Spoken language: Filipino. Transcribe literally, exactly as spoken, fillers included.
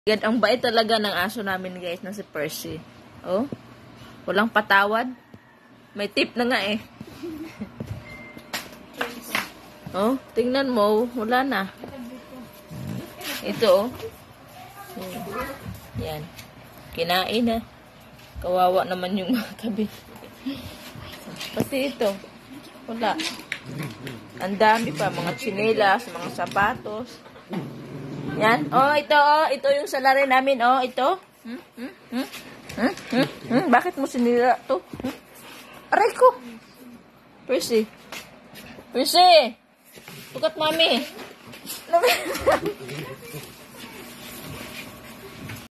Yan, ang bait talaga ng aso namin, guys, na si Percy. Oh, walang patawad. May tip na nga eh. Oh, tingnan mo, wala na. Ito, oh. Yan. Kinain na. Kawawa naman yung tabi. Kasi ito, wala. Ang dami pa, mga tsinelas, mga sapatos. Yan. Oh, ito, oh. Ito yung salary namin, oh. Ito. Hmm? Hmm? Hmm? Hmm? Hmm? Hmm? Bakit mo sinira to? Hmm? Aray ko. Percy. Percy. Tukat mami.